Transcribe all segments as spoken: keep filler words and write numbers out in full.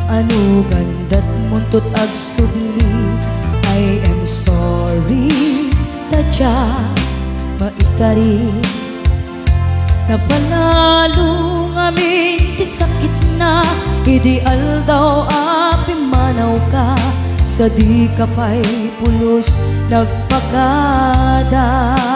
Ano ganda't muntot ag subli, I am sorry, tadya maikari. Napanalo ngamin ti sakit na, ideal daw api manaw ka, sa di ka pa'y pulos nagpagada.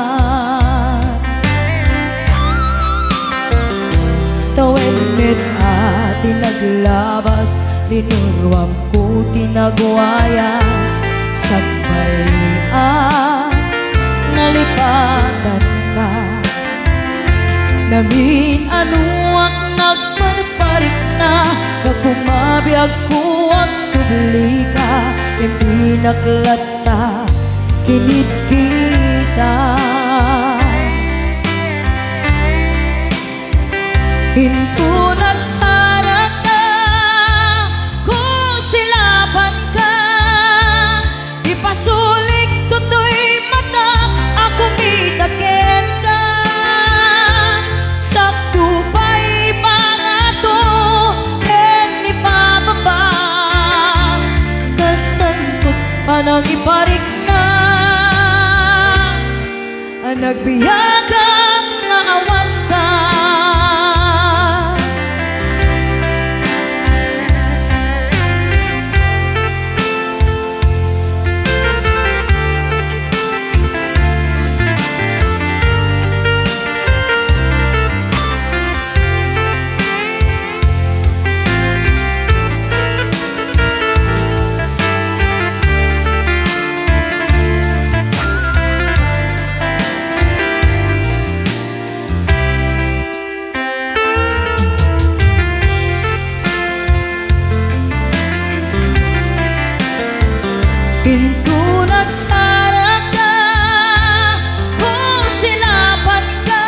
Tawen met ati naglabas, tinurwam ko tinagwayas, sagbay at nalipatan ka. Namin anuak nagparparik na, pagpumabiyag ko ang subli ka, hindi naklata kinit kita. Hinto nagsara ka, kung silaban ka, ipasulik tutoy mata, ako mitakin ka. Sakto pa'y mga to, hen ipababa, kastantot pa nang iparik na, ang nagbiyagang na awan ka. Hinto nagsara ka, kung silaban ka,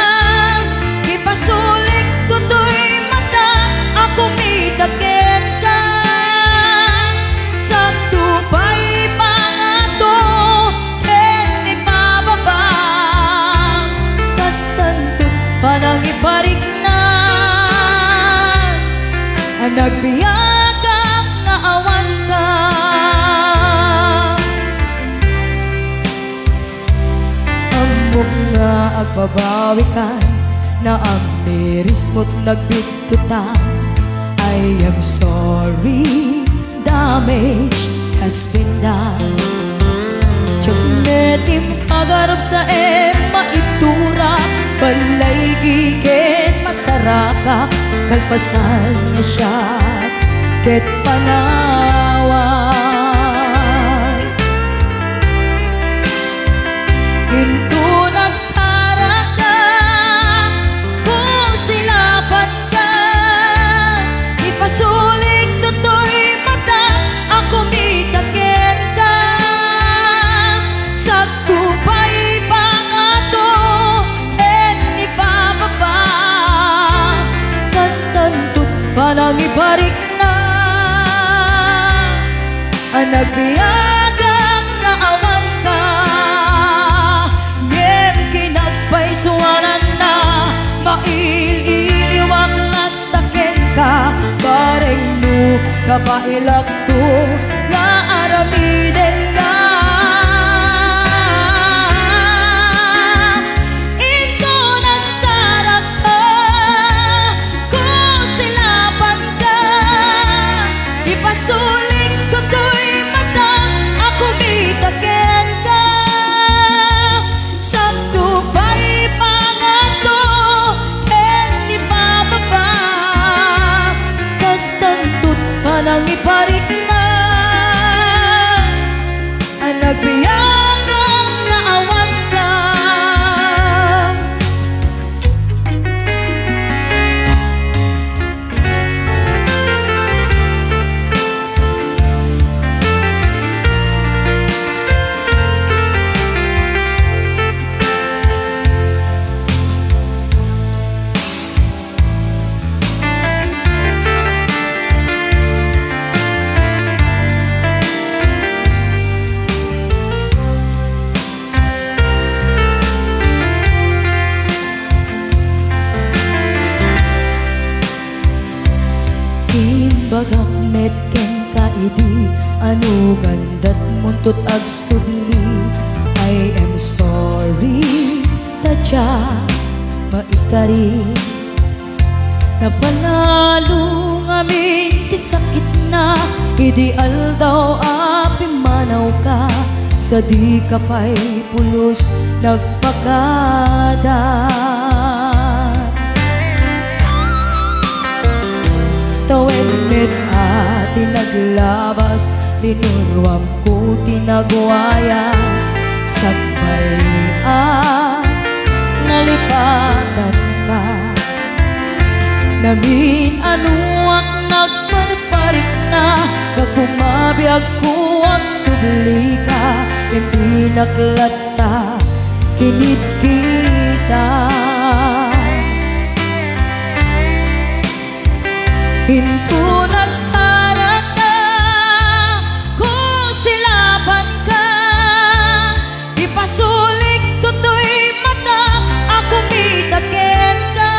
ipasulik tutoy mata, ako mitakin ka. Sakto pa'y pangato, hen ipababa, kastanto pa nang iparik na, ang nagbiyagang nga awan ka. Nga agbabawi ka, na ang miris mo't nagbigkutan. I am sorry, damage has been done. Tiyognetim agarap sa ema itura, balay gigit masaraka, kalpasan niya siya ket panawan. Hinto nagsara ka, kung silaban ka, ipasulik tutoy mata, ako mitakin ka. Sakto pa'y pangato, hen ipababa, kastantot pa nang iparik na, ang nagbiyagang na awan ka. Suwanan na maililiwag latakin ka, bareng no kabailak to nga aramiden ka. Ito nagsarap ka, kung silaban ka, ipasulik tutoy mata, ako mitakin ka. Sakto pa'y pangato, hen ipababa, kastantot pa nang iparik na, ang nagbiyagang na awan ka. met ken ka idi ano gandat muntot ag subli. I am sorry tadya maikari napanalo ngamin ti sakit na ideal daw api manaw ka sa di ka pa'y pulos nagpakada. Tawen met ati naglabas linurwam ko tinagwayas sagbay at nalipatan ka namin anuak nagparparik na kakumabiyag ko ang subli ka yung pinaklata kinit kita. Hinto nagsara ka kung silaban ka ipasulik tutoy mata ako mitaken ka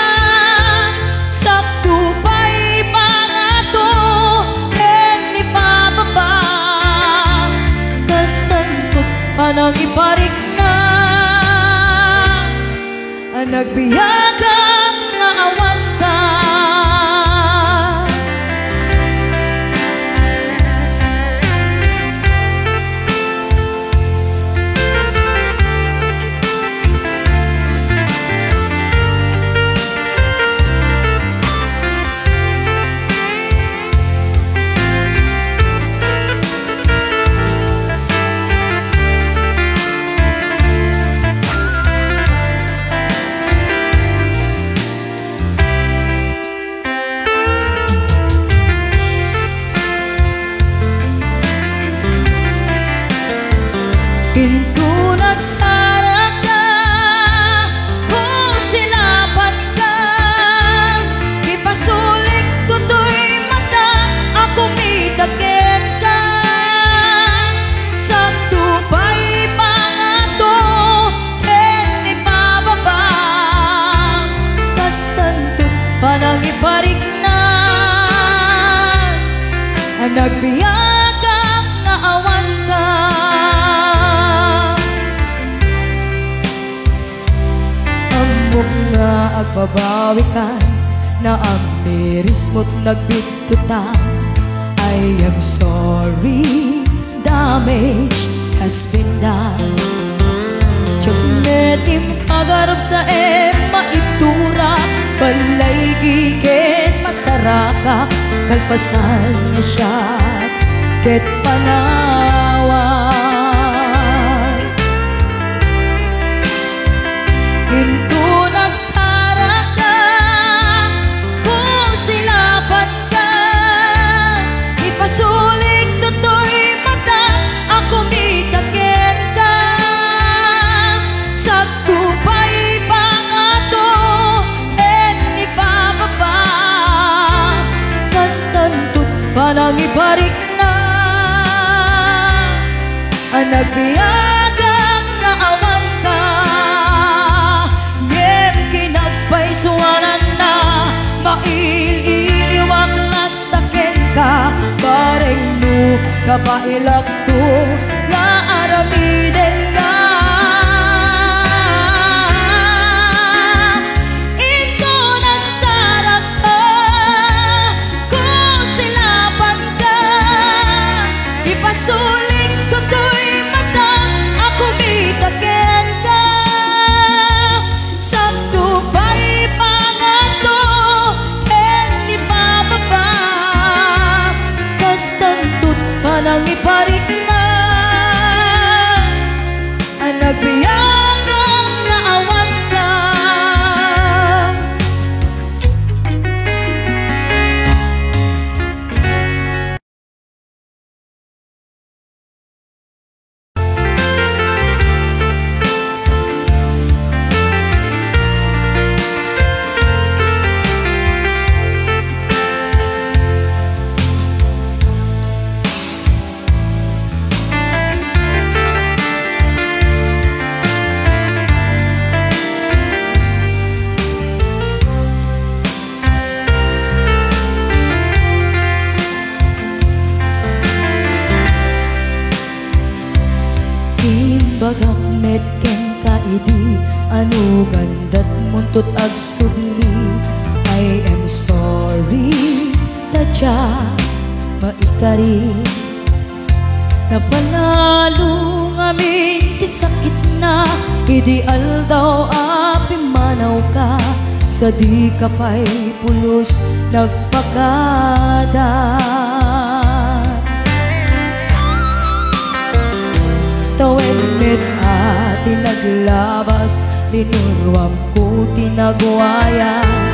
sakto pa'y pangato ken ni pababa kastan ko panang iparik na ang nagbiyagang nga awan ka. Hinto nagsara ka kung silaban ka ipasulik tutoy mata ako mitaken ka sakto pa'y pangato ken ni pababa kastanto panang iparik na ang nagbiyagang nga awan ka. Nga agbabawi ka na ang miris mo't nagbitutan. I am sorry, damage has been done. Tiyoknetim agarap sa ema itura balay gigen masaraka kalpasan niya siya ket panawan. Hinto nagsara ka kung silaban ka ipasulik tutoy mata ako mitaken ka sakto pa'y pangato ken ni pababa kastantot panang ibarik na ang nagbiyagang nga awan ka. Suwanan na maililiwag lataken ka bareng mo kabailak to nga aramiden ka. Ito nagsarap ka kung silaban ka ipasulik tutoy mata ako mitaken ka sakto pa'y panang iparik na bagak met ken kaidi anu gandat muntut ag sugli. I am sorry tadya maikari napanalo ngamin ti sakit na ideal daw api manaw ka sa di ka pa'y pulos nagpakada. Tawen met ati naglabas linurwam ko tinagwayas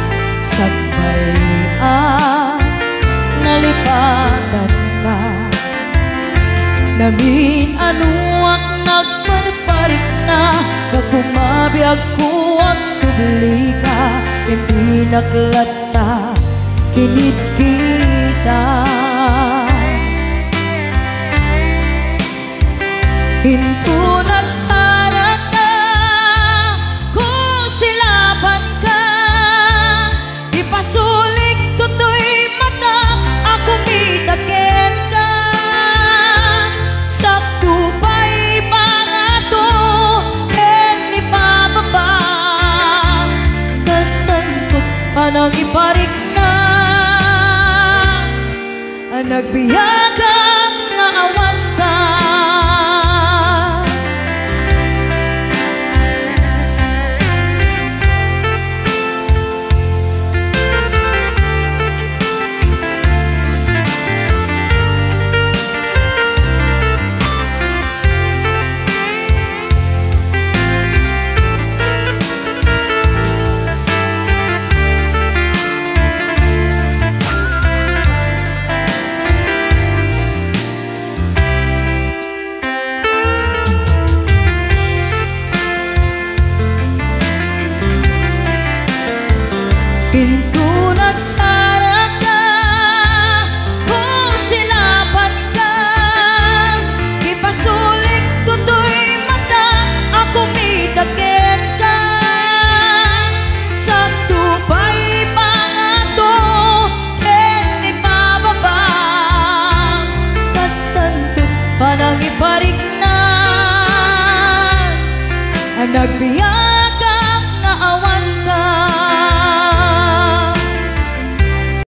sagbayan nalipatan ka namin ano ang nagparparik na pagkumabiyag ko ang subli ka hindi naklata kinit kita. Hinto nagsara ka kung silaban ka ipasulik tutoy mata ako mitaken ka sakto pa'y pangato en ni pababa kastantot panang iparik na ang nagbiyagang naawan ka. Pinto nagsara ka kung silaban ka ipasulik tutoy mata ako mitaken ka sakto pa'y pangato en ipababa kastantot panang iparik na ang nagbiya